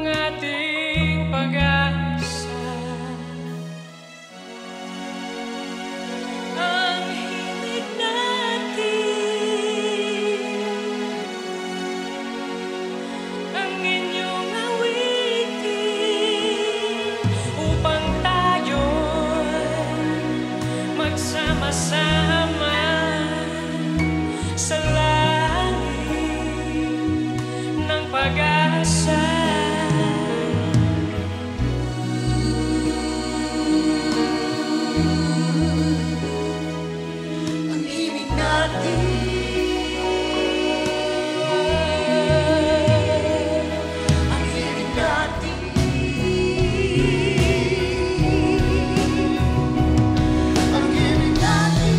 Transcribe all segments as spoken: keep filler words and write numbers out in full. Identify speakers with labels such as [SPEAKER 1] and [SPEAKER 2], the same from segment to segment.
[SPEAKER 1] ating pag-asa. Ang himig natin, ang inyong awitin, upang tayo'y magsama-sama sa langit ng pag-asa. Ang himig natin, ang himig natin, ang himig natin.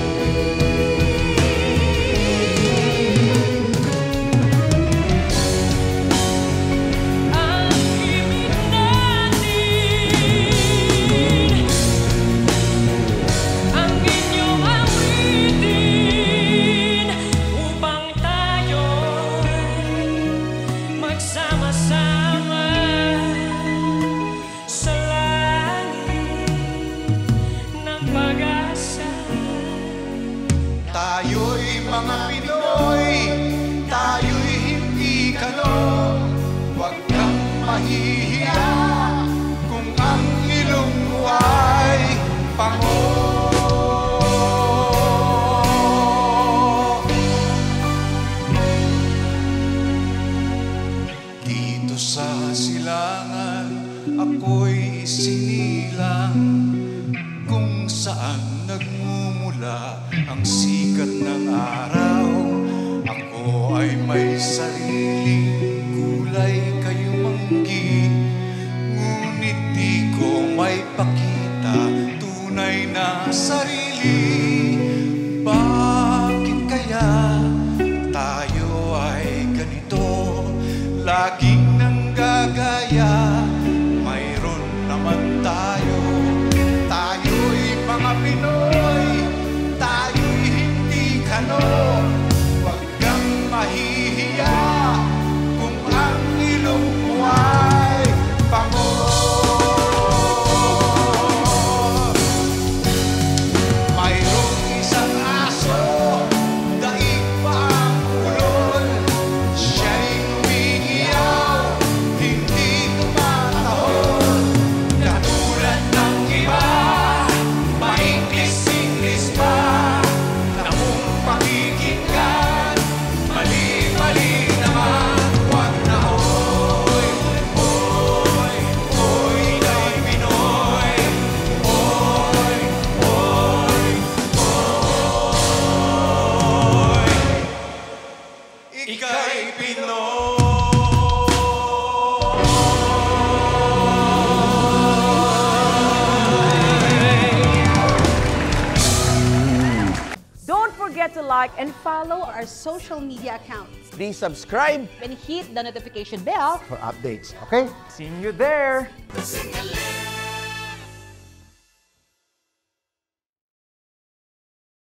[SPEAKER 1] Ang himig natin, ang inyong awitin, upang tayo'y magsama-sama sa langit ng pag-asa.
[SPEAKER 2] Tayo'y mga Pinoy, tayo'y hindi kano. Huwag kang mahihiya kung ang ilong mo ay pango. Dito sa silangan, ako'y sinilang kung saan nagmumula ang sikat ng araw. Ako ay may sariling kulay kayumanggi, ngunit di ko may pakita tunay na sarili. Bakit kaya tayo ay ganito, laging nanggagaya? Mayroon naman tayo, tayo'y mga Pinoy, tayo'y hindi kano. Huwag kang mahihiya kung ang ilong mo ay pango. Mayroong isang aso, daig pa ang ulol. Siya'y umiiyaw, hindi tumatahol. Katulad ng iba, mainglis-inglis pa, na kung pakikinggan, mali-mali naman. Huwag na hoy, hoy, hoy, ika'y Pinoy. Hoy, hoy, hoy, ika'y Pinoy.
[SPEAKER 3] Don't forget to like and follow our social media accounts
[SPEAKER 4] Please subscribe
[SPEAKER 3] and hit the notification bell.
[SPEAKER 4] for updates, okay?
[SPEAKER 1] See you there!
[SPEAKER 2] Sing a